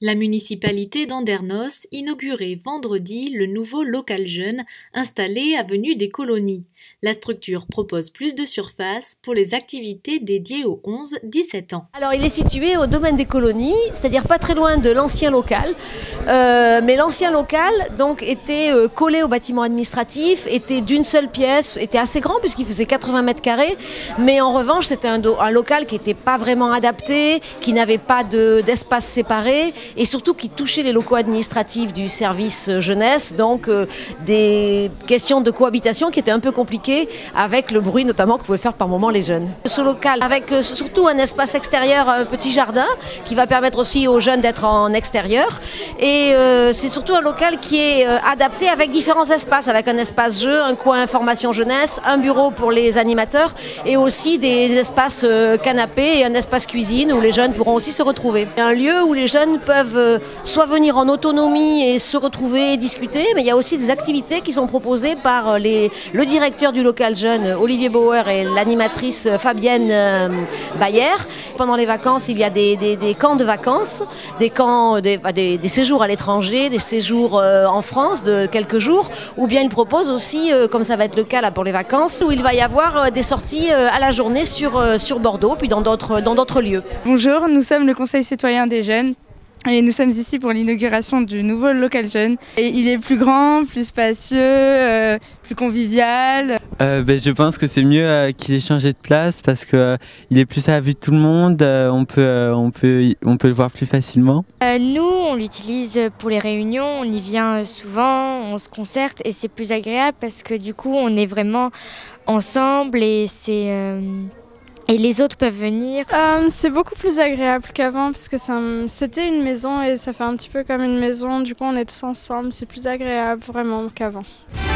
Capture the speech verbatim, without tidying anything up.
La municipalité d'Andernos inaugurait vendredi le nouveau local jeune installé avenue des Colonies. La structure propose plus de surface pour les activités dédiées aux onze à dix-sept ans. Alors il est situé au domaine des Colonies, c'est-à-dire pas très loin de l'ancien local. Euh, mais l'ancien local donc était euh, collé au bâtiment administratif, était d'une seule pièce, était assez grand puisqu'il faisait quatre-vingts mètres carrés. Mais en revanche c'était un, un local qui n'était pas vraiment adapté, qui n'avait pas de, d'espace séparé et surtout qui touchait les locaux administratifs du service jeunesse. Donc euh, des questions de cohabitation qui étaient un peu compliquées avec le bruit notamment que pouvaient faire par moment les jeunes. Ce local avec euh, surtout un espace extérieur, un petit jardin qui va permettre aussi aux jeunes d'être en extérieur et euh, c'est surtout un local qui est euh, adapté avec différents espaces, avec un espace jeu, un coin information jeunesse, un bureau pour les animateurs et aussi des espaces euh, canapés et un espace cuisine où les jeunes pourront aussi se retrouver. Un lieu où les jeunes peuvent euh, soit venir en autonomie et se retrouver et discuter, mais il y a aussi des activités qui sont proposées par les, le directeur du local jeune Olivier Bauer et l'animatrice Fabienne euh, Bayer. Pendant les vacances, il y a des, des, des camps de vacances, des camps, des, des, des séjours à l'étranger, des séjours euh, en France de quelques jours, ou bien il propose aussi, euh, comme ça va être le cas là pour les vacances, où il va y avoir euh, des sorties euh, à la journée sur, euh, sur Bordeaux, puis dans d'autres dans d'autres lieux. Bonjour, nous sommes le Conseil citoyen des jeunes. Et nous sommes ici pour l'inauguration du nouveau local jeune. Et il est plus grand, plus spacieux, euh, plus convivial. Euh, ben, je pense que c'est mieux euh, qu'il ait changé de place parce qu'il euh, est plus à la vue de tout le monde, euh, on, peut, euh, on, peut, on peut le voir plus facilement. Euh, nous, on l'utilise pour les réunions, on y vient souvent, on se concerte et c'est plus agréable parce que du coup on est vraiment ensemble et c'est... Euh Et les autres peuvent venir. Euh, c'est beaucoup plus agréable qu'avant parce que c'était une maison et ça fait un petit peu comme une maison. Du coup, on est tous ensemble. C'est plus agréable vraiment qu'avant.